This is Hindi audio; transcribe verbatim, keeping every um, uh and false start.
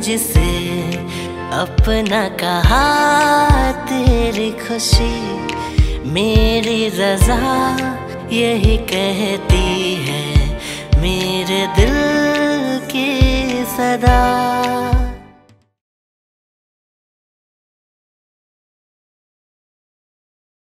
जिसे अपना कहा, तेरी खुशी मेरी रज़ा यही कहती है मेरे दिल की सदा।